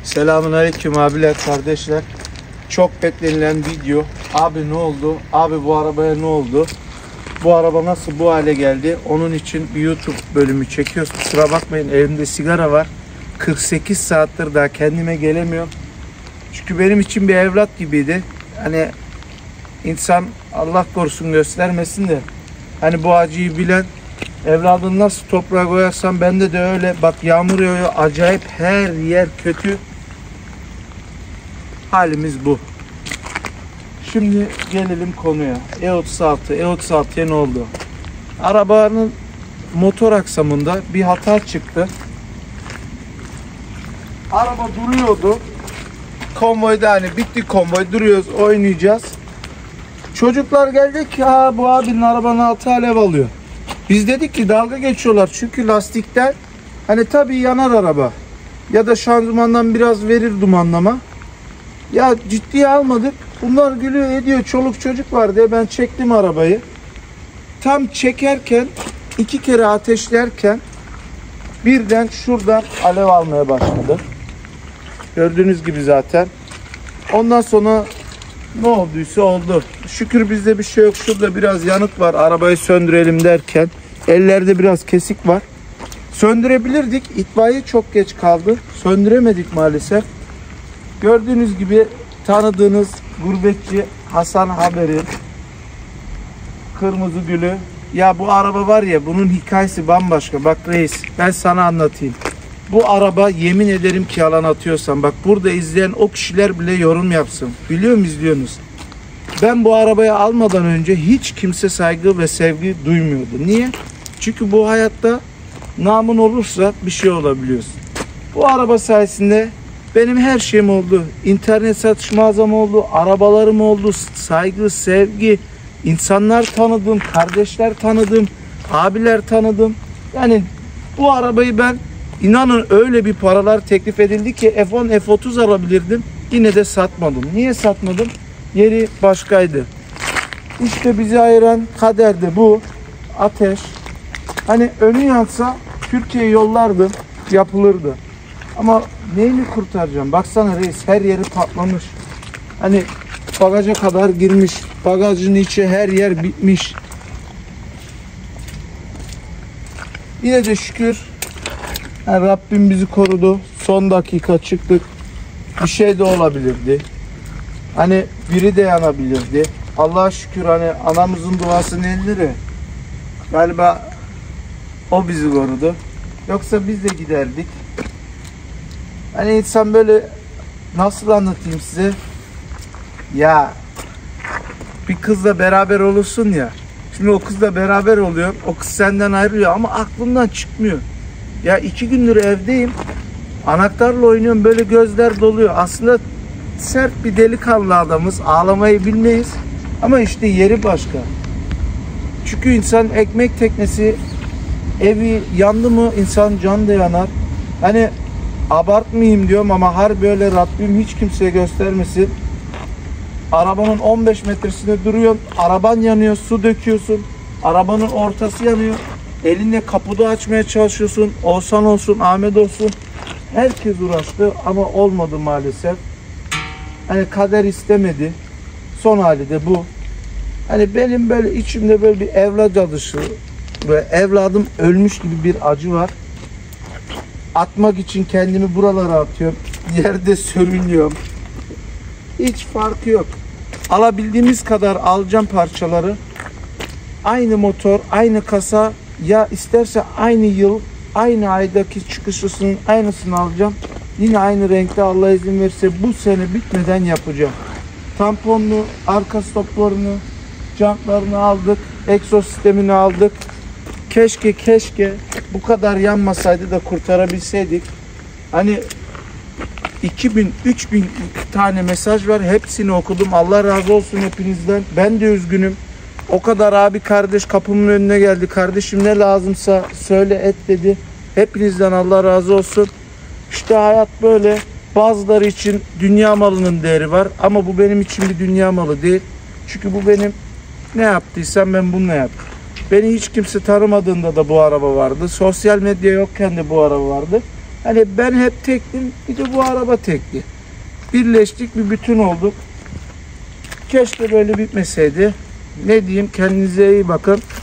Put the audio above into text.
Selamünaleyküm abiler, kardeşler. Çok beklenilen video. Abi ne oldu? Abi bu arabaya ne oldu? Bu araba nasıl bu hale geldi? Onun için bir YouTube bölümü çekiyoruz. Kusura bakmayın, elimde sigara var. 48 saattir daha kendime gelemiyorum. Çünkü benim için bir evlat gibiydi. Hani insan Allah korusun göstermesin de, hani bu acıyı bilen, evladını nasıl toprağa koyarsan bende de öyle. Bak, yağmur yağıyor, acayip, her yer kötü. Halimiz bu. Şimdi gelelim konuya. E36'ya ne oldu? Arabanın motor aksamında bir hata çıktı. Araba duruyordu. Konvoyda, hani bitti konvoy, duruyoruz, oynayacağız. Çocuklar geldi ki bu abinin arabanın altı alev alıyor. Biz dedik ki dalga geçiyorlar çünkü lastikten, hani tabii yanar araba ya da şanzımandan biraz verir dumanlama. Ya ciddiye almadık. Bunlar gülüyor ediyor, çoluk çocuk var diye ben çektim arabayı. Tam çekerken, 2 kere ateşlerken birden şuradan alev almaya başladı. Gördüğünüz gibi zaten. Ondan sonra ne olduysa oldu. Şükür bizde bir şey yok. Şurada biraz yanık var. Arabayı söndürelim derken ellerde biraz kesik var. Söndürebilirdik. İtfaiye çok geç kaldı. Söndüremedik maalesef. Gördüğünüz gibi tanıdığınız gurbetçi Hasan Haberi, kırmızı gülü. Ya bu araba var ya, bunun hikayesi bambaşka. Bak reis, ben sana anlatayım. Bu araba, yemin ederim ki yalan atıyorsam, bak burada izleyen o kişiler bile yorum yapsın. Biliyor musunuz, izliyorsunuz? Ben bu arabayı almadan önce hiç kimse saygı ve sevgi duymuyordu. Niye? Çünkü bu hayatta namın olursa bir şey olabiliyorsun. Bu araba sayesinde benim her şeyim oldu. İnternet satış mağazam oldu, arabalarım oldu, saygı, sevgi, insanlar tanıdım, kardeşler tanıdım, abiler tanıdım. Yani bu arabayı ben, inanın, öyle bir paralar teklif edildi ki F10, F30 alabilirdim. Yine de satmadım. Niye satmadım? Yeri başkaydı. İşte bizi ayıran kader de bu. Ateş. Hani önü yansa Türkiye yollardı, yapılırdı. Ama neyini kurtaracağım? Baksana reis, her yeri patlamış. Hani bagaja kadar girmiş. Bagajın içi, her yer bitmiş. Yine de şükür yani Rabbim bizi korudu. Son dakika çıktık. Bir şey de olabilirdi. Hani biri de yanabilirdi. Allah'a şükür, hani anamızın duasının elleri. Galiba o bizi korudu. Yoksa biz de giderdik. Hani insan böyle, nasıl anlatayım size? Ya bir kızla beraber olursun ya. Şimdi o kızla beraber oluyor. O kız senden ayrılıyor ama aklımdan çıkmıyor. Ya 2 gündür evdeyim. Anahtarla oynuyorum, böyle gözler doluyor. Aslında sert bir delikanlı adamız. Ağlamayı bilmeyiz. Ama işte yeri başka. Çünkü insan ekmek teknesi, evi yandı mı insan can da yanar. Hani abartmayayım diyorum ama harbi öyle, Rabbim hiç kimseye göstermesin. Arabanın 15 metresinde duruyorsun. Araban yanıyor, su döküyorsun. Arabanın ortası yanıyor. Elinle kaputu açmaya çalışıyorsun. Oğuzhan olsun, Ahmet olsun. Herkes uğraştı ama olmadı maalesef. Hani kader istemedi. Son hali de bu. Hani benim böyle içimde böyle bir evlat acısı ve evladım ölmüş gibi bir acı var. Atmak için kendimi buralara atıyorum. Yerde sürünüyorum. Hiç farkı yok. Alabildiğimiz kadar alacağım parçaları. Aynı motor, aynı kasa, ya isterse aynı yıl, aynı aydaki çıkışlısının aynısını alacağım. Yine aynı renkte, Allah izin verirse bu sene bitmeden yapacağım. Tamponlu, arka stoplarını, jantlarını aldık. Egzoz sistemini aldık. Keşke bu kadar yanmasaydı da kurtarabilseydik. Hani 2000-3000 tane mesaj var. Hepsini okudum. Allah razı olsun hepinizden. Ben de üzgünüm. O kadar abi kardeş kapımın önüne geldi. Kardeşim ne lazımsa söyle et dedi. Hepinizden Allah razı olsun. İşte hayat böyle. Bazıları için dünya malının değeri var. Ama bu benim için bir dünya malı değil. Çünkü bu benim, ne yaptıysam ben bununla yaptım. Beni hiç kimse tanımadığında da bu araba vardı. Sosyal medya yokken de bu araba vardı. Hani ben hep tektim, bir de bu araba tekti. Birleştik, bir bütün olduk. Keşke böyle bitmeseydi. Ne diyeyim, kendinize iyi bakın.